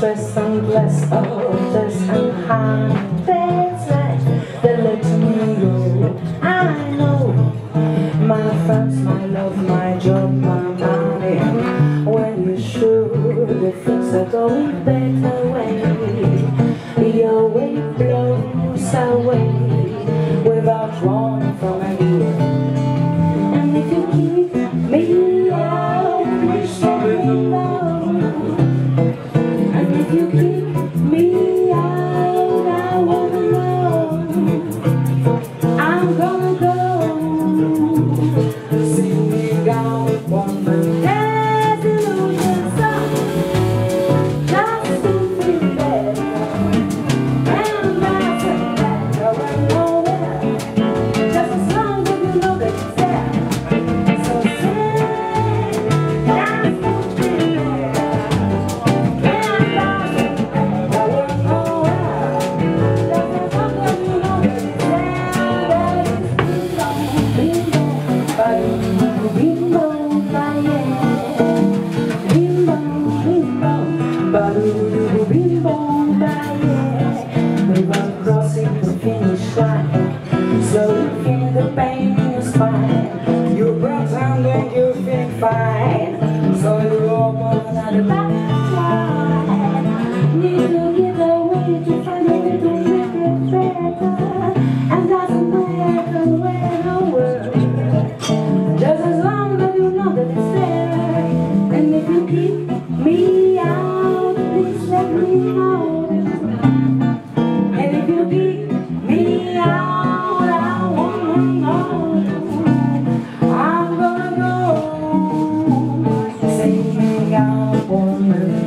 stress and bless, hopeless and hard. That's right, they let me go. I know my friends, my love, my job, my money. When you should, the things are going better way. Your way blows away without running from anywhere. And if you keep me out, please let me know. And if you keep me out, I wanna know. I'm gonna go. See me down, woman. There's illusion song. Just to feel better. And I say that going nowhere. Just as long as you know that it's there. So say, just to feel better. And I say that going nowhere. Just as long as you know that it's there. That is bimbo, bimbo, bimbo, yeah. Without crossing the finish line, so you feel the pain in your spine. You brought down and you feel fine, so you open another line. Need to get away to find a way to make it better, and doesn't matter where the world. Just as long as you know that it's there, and if you keep me out, please let me know. And if you keep me out, I wanna know. I'm gonna go. Sing me out, woman.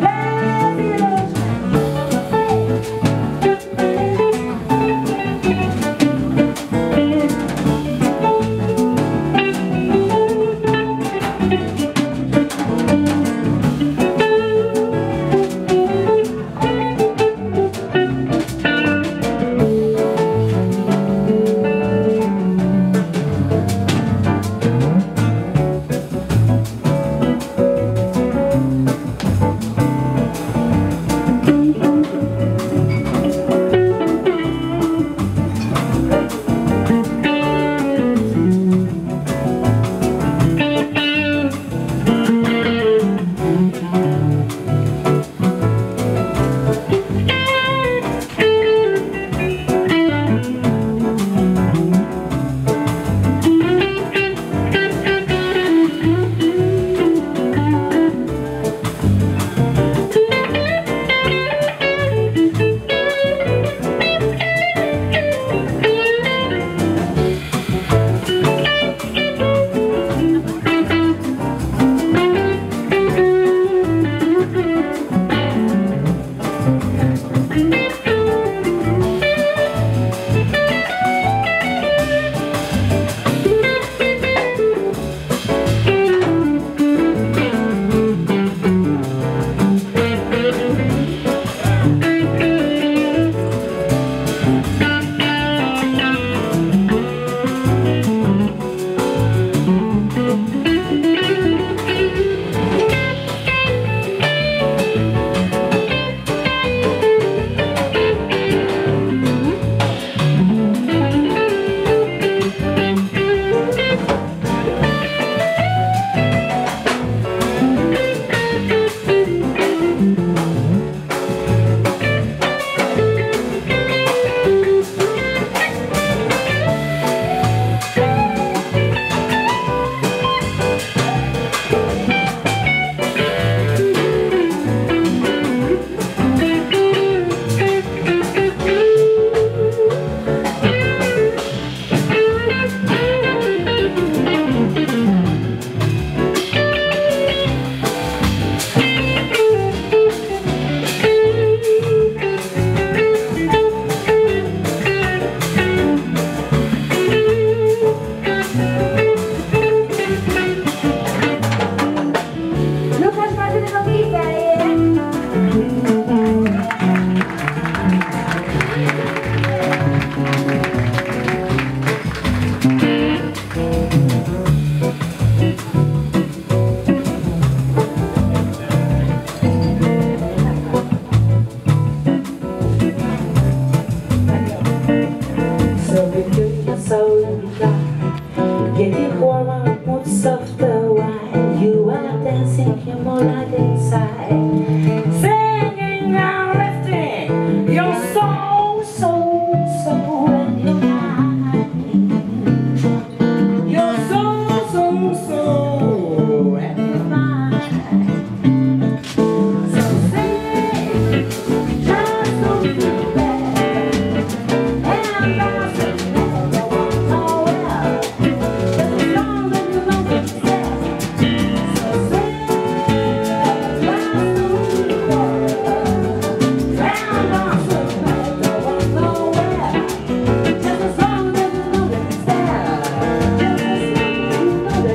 dancing your moonlight inside, singing and lifting your soul, soul, soul and your mind, your soul, soul, soul and your mind. So sing, just don't feel bad, and I say never walk nowhere, just as long as you know what's there. So sing, just don't feel bad, and I say never walk nowhere, just as long as you know that it's there,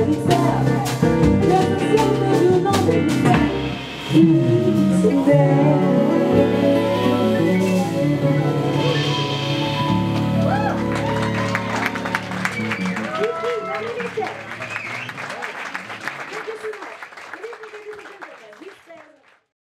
just as long as you know that it's there, just as long as you know that it's there. Easy there.